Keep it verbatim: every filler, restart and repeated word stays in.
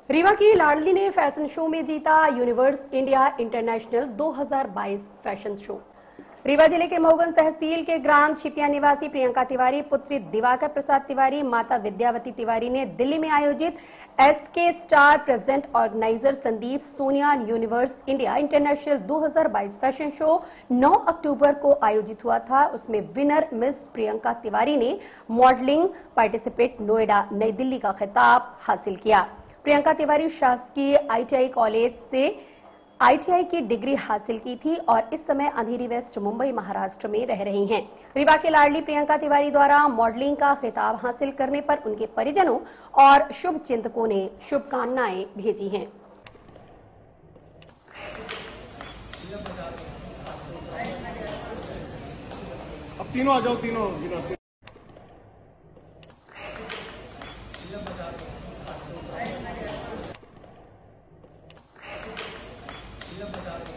रीवा की लाडली ने fashion show में जीता यूनिवर्स इंडिया इंटरनेशनल दो हज़ार बाईस फैशन शो। रीवा जिले के मऊगंज तहसील के ग्राम छिपिया निवासी प्रियंका तिवारी पुत्री दिवाकर प्रसाद तिवारी माता विद्यावती तिवारी ने दिल्ली में आयोजित SK star present organiser Sandeep Sonia universe India international दो हज़ार बाईस फैशन शो नौ अक्टूबर को आयोजित हुआ था। उसमें विनर मिस प्रियंका तिवारी ने मॉडलिंग पार्टिसिपेट नोएडा नई दिल्ली का खिताब हासिल किया। प्रियंका तिवारी शासकीय आईटीआई कॉलेज से आईटीआई की डिग्री हासिल की थी और इस समय अंधेरी वेस्ट मुंबई महाराष्ट्र में रह रही हैं। रीवा के लाडली प्रियंका तिवारी द्वारा मॉडलिंग का खिताब हासिल करने पर उनके परिजनों और शुभ चिंतकों ने शुभकामनाएं भेजी हैं। अब तीनों आ जाओ, तीनों गिनो। Gracias.